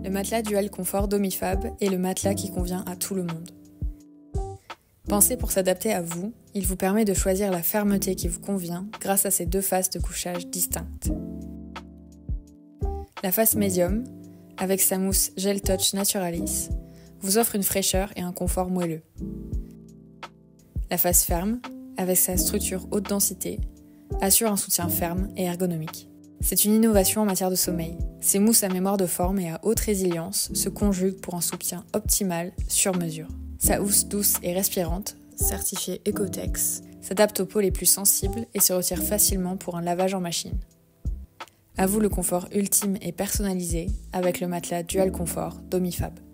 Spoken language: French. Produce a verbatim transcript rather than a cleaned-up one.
Le matelas Dual Confort Domifab est le matelas qui convient à tout le monde. Pensé pour s'adapter à vous, il vous permet de choisir la fermeté qui vous convient grâce à ses deux faces de couchage distinctes. La face médium, avec sa mousse Gel Touch Naturalis, vous offre une fraîcheur et un confort moelleux. La face ferme, avec sa structure haute densité, assure un soutien ferme et ergonomique. C'est une innovation en matière de sommeil. Ces mousses à mémoire de forme et à haute résilience se conjuguent pour un soutien optimal sur mesure. Sa housse douce et respirante, certifiée Ecotex, s'adapte aux peaux les plus sensibles et se retire facilement pour un lavage en machine. À vous le confort ultime et personnalisé avec le matelas Dual Confort Domifab.